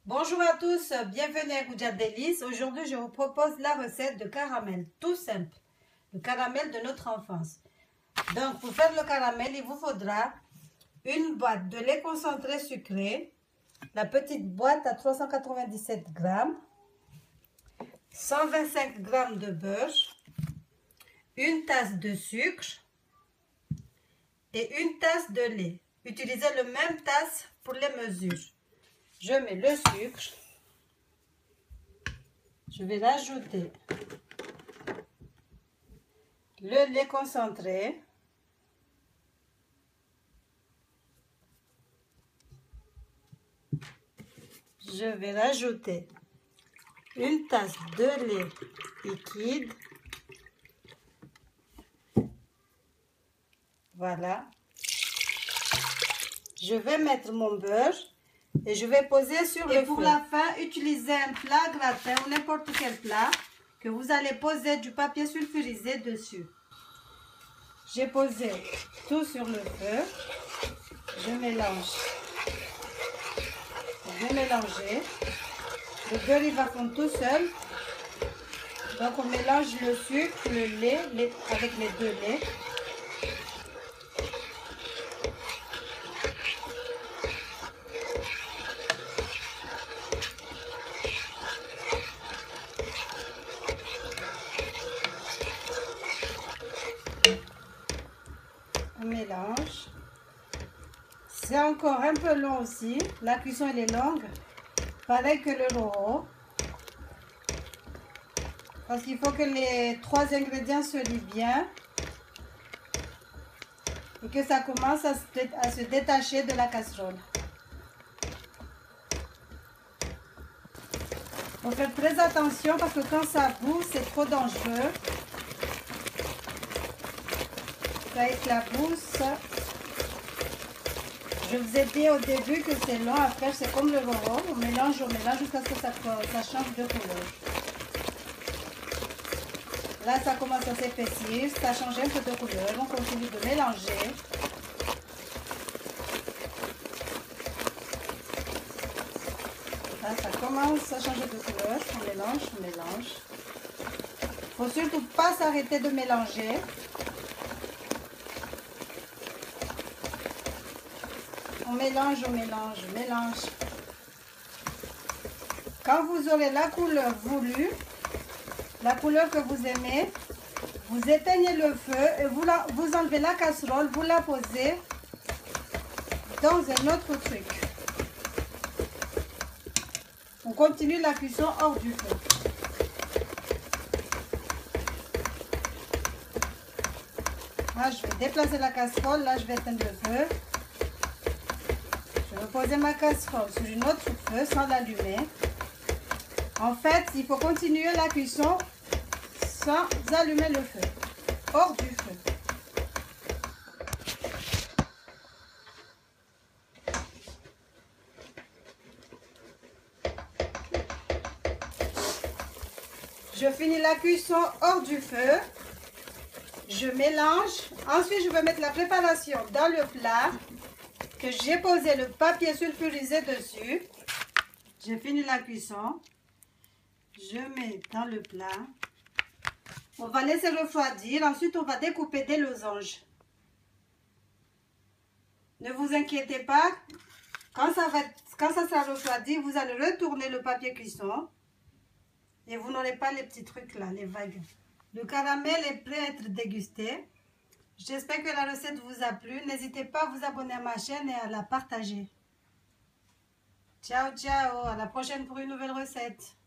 Bonjour à tous, bienvenue à Goujat Délices. Aujourd'hui, je vous propose la recette de caramel, tout simple, le caramel de notre enfance. Donc, pour faire le caramel, il vous faudra une boîte de lait concentré sucré, la petite boîte à 397 grammes, 125 grammes de beurre, une tasse de sucre et une tasse de lait. Utilisez la même tasse pour les mesures. Je mets le sucre. Je vais rajouter le lait concentré. Je vais rajouter une tasse de lait liquide. Voilà. Je vais mettre mon beurre et je vais poser sur le feu. Et pour la fin, utilisez un plat gratin ou n'importe quel plat que vous allez poser du papier sulfurisé dessus. J'ai posé tout sur le feu. Je mélange. Je vais mélanger. Le beurre il va fondre tout seul. Donc on mélange le sucre, le lait avec les deux laits. On mélange. C'est encore un peu long aussi. La cuisson elle est longue. Pareil que le roro. Parce qu'il faut que les trois ingrédients se lient bien. Et que ça commence à se détacher de la casserole. Il faut faire très attention parce que quand ça bout, c'est trop dangereux. Ça éclabousse. Je vous ai dit au début que c'est long à faire, c'est comme le roro. On mélange jusqu'à ce que ça change de couleur. Là, ça commence à s'épaissir, ça change un peu de couleur. On continue de mélanger. Là, ça commence à changer de couleur. On mélange, on mélange. Il ne faut surtout pas s'arrêter de mélanger. On mélange, on mélange, on mélange. Quand vous aurez la couleur voulue, la couleur que vous aimez, vous éteignez le feu et vous enlevez la casserole, vous la posez dans un autre truc. On continue la cuisson hors du feu. Là, je vais déplacer la casserole, là, je vais éteindre le feu. Je vais poser ma casserole sur une autre feu sans l'allumer. En fait, il faut continuer la cuisson sans allumer le feu, hors du feu. Je finis la cuisson hors du feu. Je mélange. Ensuite, je vais mettre la préparation dans le plat que j'ai posé le papier sulfurisé dessus. J'ai fini la cuisson. Je mets dans le plat. On va laisser refroidir. Ensuite, on va découper des losanges. Ne vous inquiétez pas. Quand ça sera refroidi, vous allez retourner le papier cuisson. Et vous n'aurez pas les petits trucs là, les vagues. Le caramel est prêt à être dégusté. J'espère que la recette vous a plu. N'hésitez pas à vous abonner à ma chaîne et à la partager. Ciao, ciao. À la prochaine pour une nouvelle recette.